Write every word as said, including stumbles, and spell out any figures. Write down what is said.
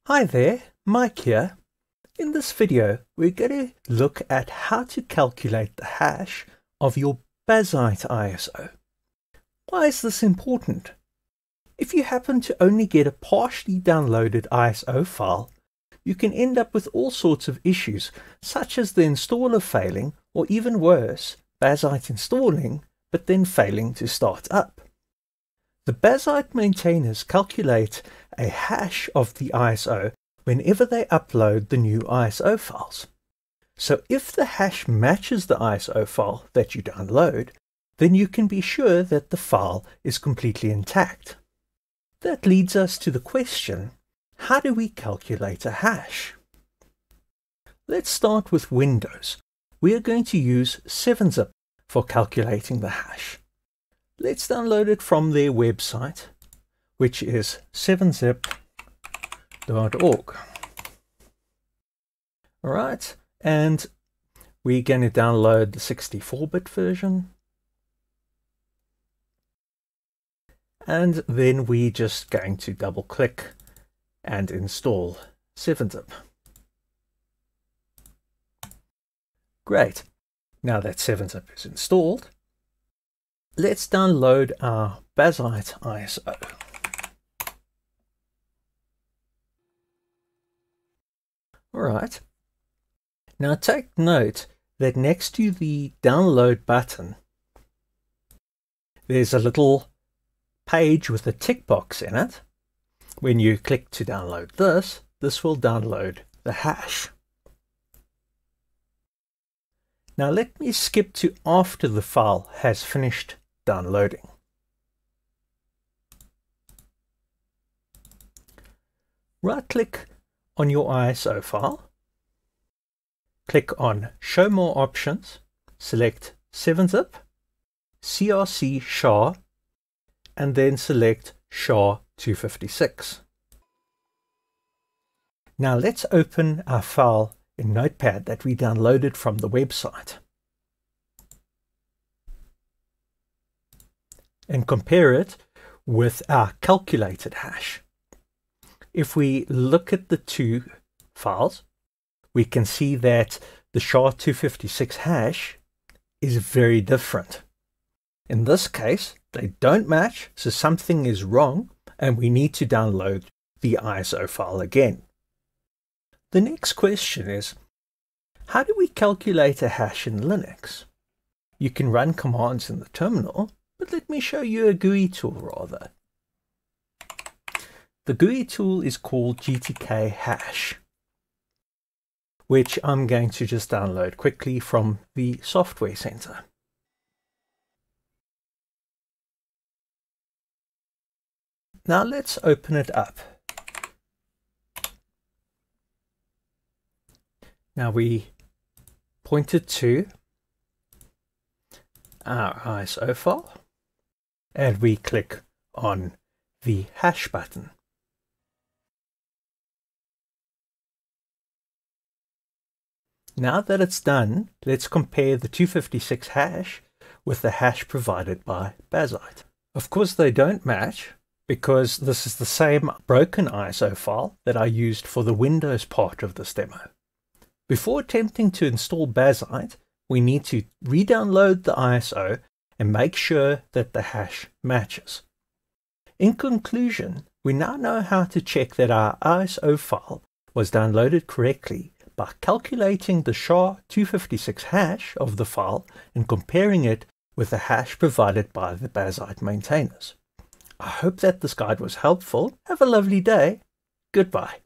Hi there, Mike here. In this video, we're going to look at how to calculate the hash of your Bazzite I S O. Why is this important? If you happen to only get a partially downloaded I S O file, you can end up with all sorts of issues, such as the installer failing, or even worse, Bazzite installing, but then failing to start up. The Bazzite maintainers calculate a hash of the I S O whenever they upload the new I S O files. So if the hash matches the I S O file that you download, then you can be sure that the file is completely intact. That leads us to the question, how do we calculate a hash? Let's start with Windows. We are going to use seven zip for calculating the hash. Let's download it from their website, which is seven zip dot org. Alright, and we're going to download the sixty-four bit version. And then we're just going to double click and install seven zip. Great. Now that seven zip is installed, let's download our Bazzite I S O. Alright. Now take note that next to the download button, there's a little page with a tick box in it. When you click to download this, this will download the hash. Now let me skip to after the file has finished downloading. Right-click on your I S O file, click on Show More Options, select seven zip, C R C S H A, and then select S H A two fifty-six. Now let's open our file in Notepad that we downloaded from the website and compare it with our calculated hash. If we look at the two files, we can see that the S H A two fifty-six hash is very different. In this case, they don't match, so something is wrong, and we need to download the I S O file again. The next question is, how do we calculate a hash in Linux? You can run commands in the terminal, but let me show you a G U I tool rather. The G U I tool is called G T K hash, which I'm going to just download quickly from the Software Center. Now let's open it up. Now we point it to our I S O file and we click on the hash button. Now that it's done, let's compare the two fifty-six hash with the hash provided by Bazzite. Of course they don't match, because this is the same broken I S O file that I used for the Windows part of this demo. Before attempting to install Bazzite, we need to re-download the I S O and make sure that the hash matches. In conclusion, we now know how to check that our I S O file was downloaded correctly by calculating the S H A two fifty-six hash of the file and comparing it with the hash provided by the Bazzite maintainers. I hope that this guide was helpful. Have a lovely day. Goodbye.